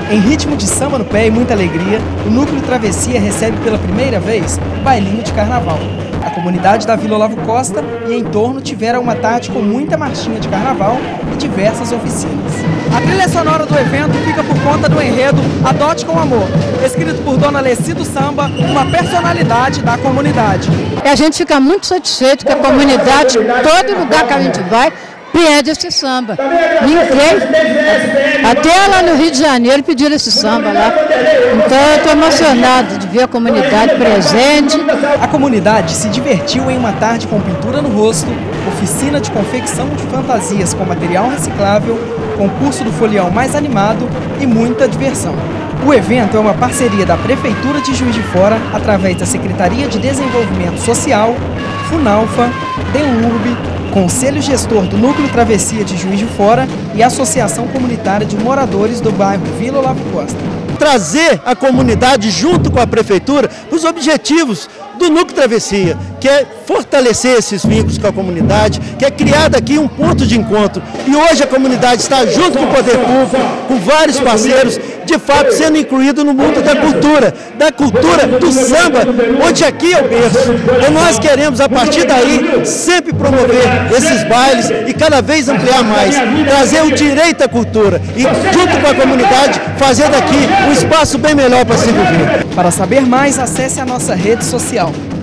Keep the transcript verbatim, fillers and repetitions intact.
Em ritmo de samba no pé e muita alegria, o Núcleo Travessia recebe pela primeira vez o bailinho de carnaval. A comunidade da Vila Olavo Costa e em torno tiveram uma tarde com muita marchinha de carnaval e diversas oficinas. A trilha sonora do evento fica por conta do enredo Adote com Amor, escrito por Dona Alessi do Samba, uma personalidade da comunidade. E a gente fica muito satisfeito que a comunidade, todo lugar que a gente vai, pede esse samba. Ninguém, até lá no Rio de Janeiro pediram esse samba lá. Então eu estou emocionado de ver a comunidade presente. A comunidade se divertiu em uma tarde com pintura no rosto, oficina de confecção de fantasias com material reciclável, concurso do folião mais animado e muita diversão. O evento é uma parceria da Prefeitura de Juiz de Fora, através da Secretaria de Desenvolvimento Social, Funalfa, DENURB, Conselho Gestor do Núcleo Travessia de Juiz de Fora e Associação Comunitária de Moradores do bairro Vila Olavo Costa. Trazer a comunidade junto com a Prefeitura os objetivos do Núcleo Travessia, que é fortalecer esses vínculos com a comunidade, que é criado aqui um ponto de encontro. E hoje a comunidade está junto com o poder público, com vários parceiros, de fato sendo incluído no mundo da cultura, da cultura do samba, onde aqui é o berço. E nós queremos, a partir daí, sempre promover esses bailes e cada vez ampliar mais, trazer o direito à cultura e, junto com a comunidade, fazer daqui um espaço bem melhor para se viver. Para saber mais, acesse a nossa rede social.